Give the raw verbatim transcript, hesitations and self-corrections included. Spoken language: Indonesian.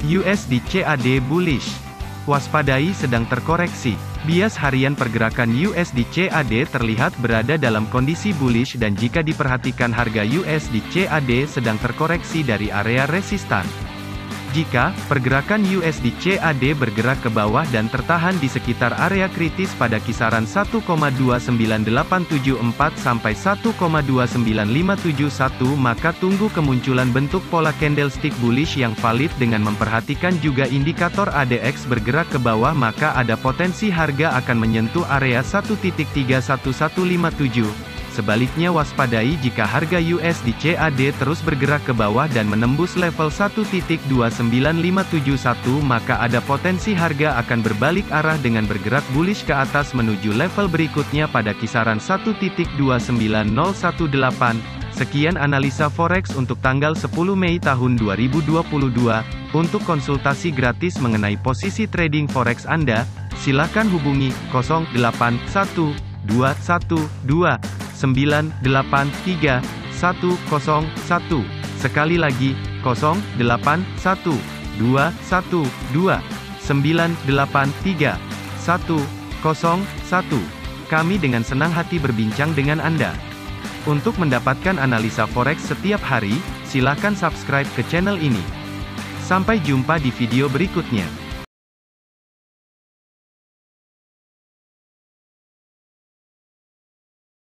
U S D C A D bullish. Waspadai sedang terkoreksi. Bias harian pergerakan U S D C A D terlihat berada dalam kondisi bullish dan jika diperhatikan harga U S D C A D sedang terkoreksi dari area resistan. Jika pergerakan U S D C A D bergerak ke bawah dan tertahan di sekitar area kritis pada kisaran satu koma dua sembilan delapan tujuh empat sampai satu koma dua sembilan lima tujuh satu, maka tunggu kemunculan bentuk pola candlestick bullish yang valid dengan memperhatikan juga indikator A D X bergerak ke bawah, maka ada potensi harga akan menyentuh area satu titik tiga satu satu lima tujuh. Sebaliknya waspadai jika harga U S D C A D terus bergerak ke bawah dan menembus level satu titik dua sembilan lima tujuh satu, maka ada potensi harga akan berbalik arah dengan bergerak bullish ke atas menuju level berikutnya pada kisaran satu titik dua sembilan nol satu delapan. Sekian analisa forex untuk tanggal sepuluh Mei tahun dua ribu dua puluh dua. Untuk konsultasi gratis mengenai posisi trading forex Anda, silakan hubungi nol delapan satu dua satu dua sembilan delapan tiga satu nol satu. Sekali lagi, nol delapan satu dua satu dua sembilan delapan tiga satu nol satu. Kami dengan senang hati berbincang dengan Anda. Untuk mendapatkan analisa forex setiap hari, silakan subscribe ke channel ini. Sampai jumpa di video berikutnya.